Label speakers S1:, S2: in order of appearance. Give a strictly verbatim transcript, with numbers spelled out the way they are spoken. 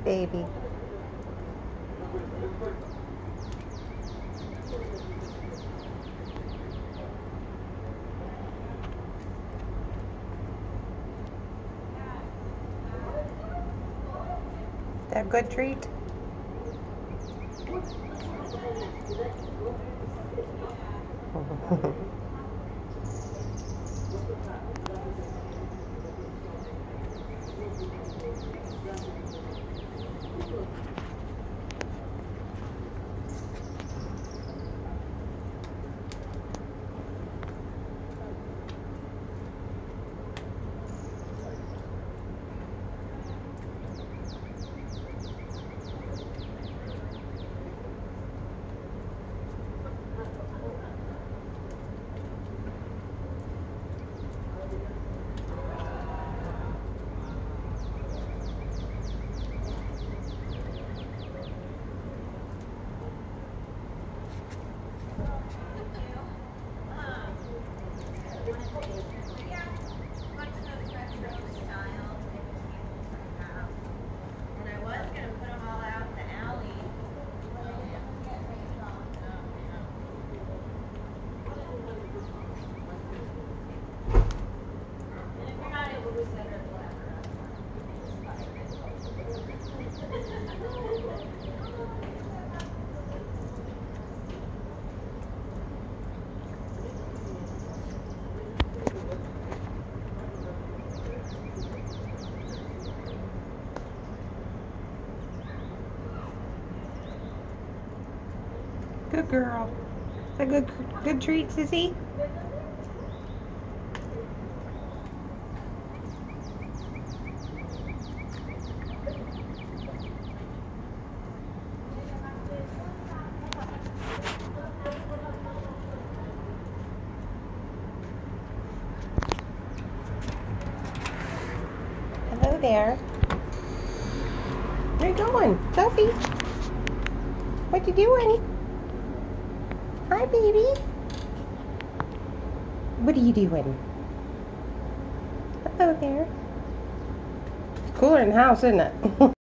S1: baby. Is that a good treat? Good girl. Is that a good, good treat, Sissy? Hello there. Where you going? Sophie? What you doing? Hi, baby. What are you doing? Hello there. It's cooler in the house, isn't it?